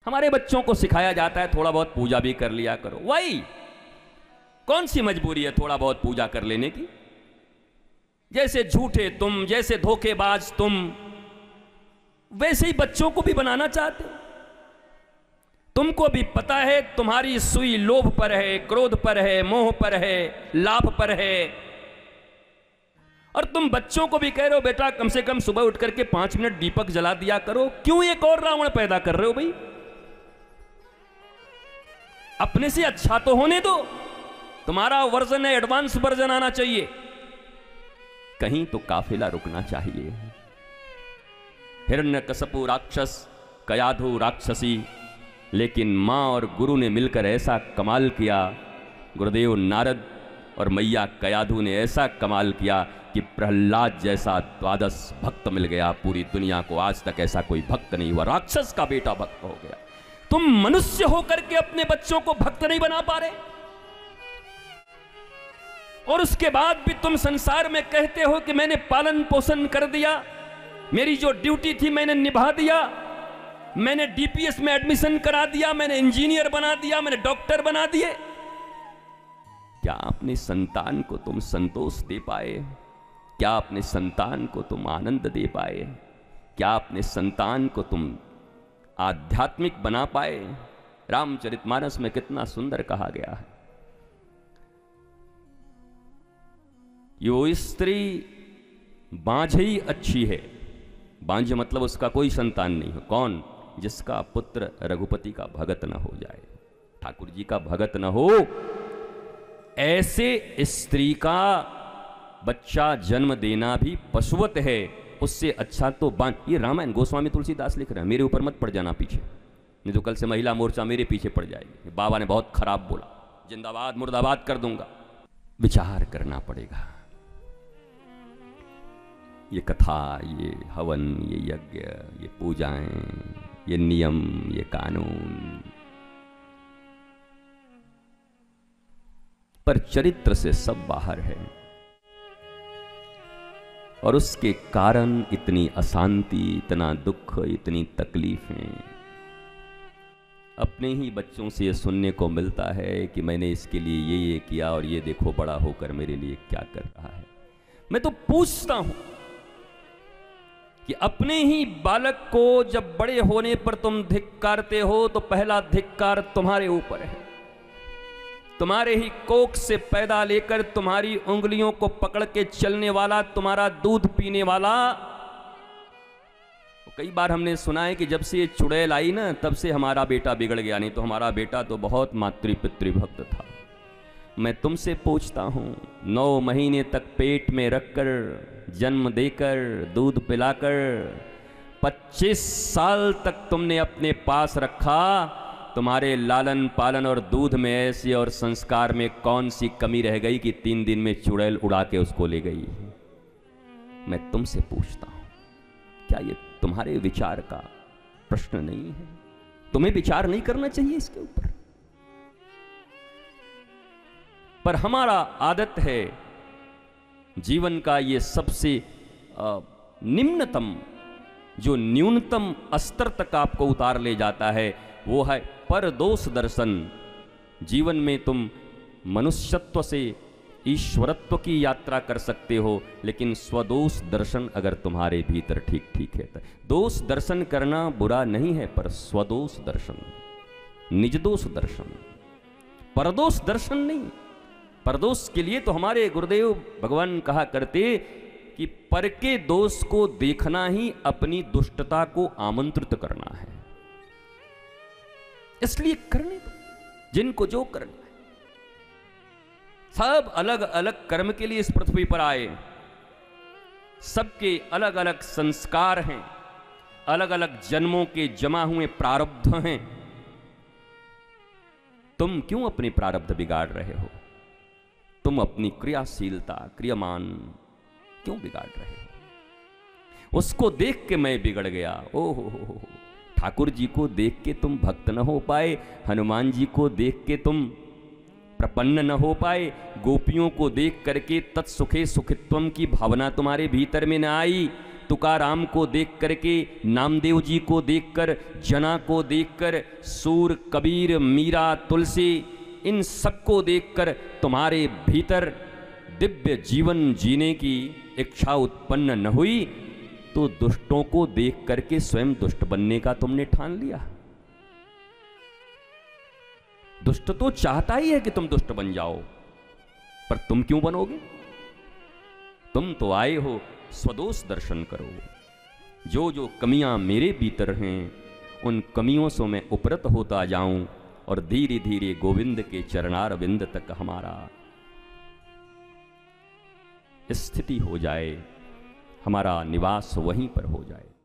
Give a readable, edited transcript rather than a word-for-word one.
हमारे बच्चों को सिखाया जाता है थोड़ा बहुत पूजा भी कर लिया करो। वही कौन सी मजबूरी है थोड़ा बहुत पूजा कर लेने की? जैसे झूठे तुम, जैसे धोखेबाज तुम, वैसे ही बच्चों को भी बनाना चाहते हो। तुमको भी पता है तुम्हारी सुई लोभ पर है, क्रोध पर है, मोह पर है, लाभ पर है, और तुम बच्चों को भी कह रहे हो बेटा कम से कम सुबह उठ करके 5 मिनट दीपक जला दिया करो। क्यों एक और रावण पैदा कर रहे हो भाई? अपने से अच्छा तो होने दो। तुम्हारा वर्जन है, एडवांस वर्जन आना चाहिए। कहीं तो काफिला रुकना चाहिए। हिरण्यकशिपु राक्षस, कयाधु राक्षसी, लेकिन मां और गुरु ने मिलकर ऐसा कमाल किया, गुरुदेव नारद और मैया कयाधु ने ऐसा कमाल किया कि प्रहलाद जैसा द्वादश भक्त मिल गया पूरी दुनिया को। आज तक ऐसा कोई भक्त नहीं हुआ, राक्षस का बेटा भक्त हो गया। तुम मनुष्य होकर के अपने बच्चों को भक्त नहीं बना पा रहे, और उसके बाद भी तुम संसार में कहते हो कि मैंने पालन पोषण कर दिया, मेरी जो ड्यूटी थी मैंने निभा दिया, मैंने डीपीएस में एडमिशन करा दिया, मैंने इंजीनियर बना दिया, मैंने डॉक्टर बना दिए। क्या अपने संतान को तुम संतोष दे पाए? क्या अपने संतान को तुम आनंद दे पाए? क्या अपने संतान को तुम आध्यात्मिक बना पाए? रामचरितमानस में कितना सुंदर कहा गया है, यो स्त्री बांझ ही अच्छी है। बांझ मतलब उसका कोई संतान नहीं हो। कौन? जिसका पुत्र रघुपति का भगत न हो जाए, ठाकुर जी का भगत न हो, ऐसे स्त्री का बच्चा जन्म देना भी पशुवत है। उससे अच्छा तो बांझ। ये रामायण गोस्वामी तुलसीदास लिख रहे हैं, मेरे ऊपर मत पड़ जाना पीछे, नहीं तो कल से महिला मोर्चा मेरे पीछे पड़ जाएगी। बाबा ने बहुत खराब बोला, जिंदाबाद मुर्दाबाद कर दूंगा। विचार करना पड़ेगा। ये कथा, ये हवन, ये यज्ञ, ये पूजाएं, ये नियम, ये कानून, पर चरित्र से सब बाहर है, और उसके कारण इतनी अशांति, इतना दुख, इतनी तकलीफें। अपने ही बच्चों से ये सुनने को मिलता है कि मैंने इसके लिए ये किया और ये देखो बड़ा होकर मेरे लिए क्या कर रहा है। मैं तो पूछता हूं कि अपने ही बालक को जब बड़े होने पर तुम धिक्कारते हो तो पहला धिक्कार तुम्हारे ऊपर है। तुम्हारे ही कोख से पैदा लेकर तुम्हारी उंगलियों को पकड़ के चलने वाला, तुम्हारा दूध पीने वाला। कई बार हमने सुना है कि जब से ये चुड़ैल आई ना तब से हमारा बेटा बिगड़ गया, नहीं तो हमारा बेटा तो बहुत मातृ पितृभक्त था। मैं तुमसे पूछता हूं, 9 महीने तक पेट में रखकर, जन्म देकर, दूध पिलाकर 25 साल तक तुमने अपने पास रखा। तुम्हारे लालन पालन और दूध में ऐसी और संस्कार में कौन सी कमी रह गई कि 3 दिन में चुड़ैल उड़ा के उसको ले गई? मैं तुमसे पूछता हूं, क्या ये तुम्हारे विचार का प्रश्न नहीं है? तुम्हें विचार नहीं करना चाहिए इसके ऊपर? पर हमारा आदत है जीवन का ये सबसे निम्नतम, जो न्यूनतम स्तर तक आपको उतार ले जाता है, वो है परदोष दर्शन। जीवन में तुम मनुष्यत्व से ईश्वरत्व की यात्रा कर सकते हो, लेकिन स्वदोष दर्शन अगर तुम्हारे भीतर ठीक ठीक है तो। दोष दर्शन करना बुरा नहीं है, पर स्वदोष दर्शन, निजदोष दर्शन, परदोष दर्शन नहीं। परदोष के लिए तो हमारे गुरुदेव भगवान कहा करते कि पर के दोष को देखना ही अपनी दुष्टता को आमंत्रित करना है। इसलिए करने दो जिनको जो करना है। सब अलग अलग कर्म के लिए इस पृथ्वी पर आए, सबके अलग अलग संस्कार हैं, अलग अलग जन्मों के जमा हुए प्रारब्ध हैं। तुम क्यों अपने प्रारब्ध बिगाड़ रहे हो? तुम अपनी क्रियाशीलता, क्रियामान क्यों बिगाड़ रहे हो? उसको देख के मैं बिगड़ गया, ओहो। ठाकुर जी को देख के तुम भक्त न हो पाए, हनुमान जी को देख के तुम प्रपन्न न हो पाए, गोपियों को देख करके तत्सुखे सुखित्वम की भावना तुम्हारे भीतर में न आई, तुकाराम को देख करके, नामदेव जी को देखकर, जना को देखकर, सूर, कबीर, मीरा, तुलसी, इन सबको देखकर तुम्हारे भीतर दिव्य जीवन जीने की इच्छा उत्पन्न न हुई तो दुष्टों को देख करके स्वयं दुष्ट बनने का तुमने ठान लिया। दुष्ट तो चाहता ही है कि तुम दुष्ट बन जाओ, पर तुम क्यों बनोगे? तुम तो आए हो स्वदोष दर्शन करो। जो जो कमियां मेरे भीतर हैं उन कमियों से मैं उपरत होता जाऊं और धीरे धीरे गोविंद के चरणारविंद तक हमारा स्थिति हो जाए, हमारा निवास वहीं पर हो जाए।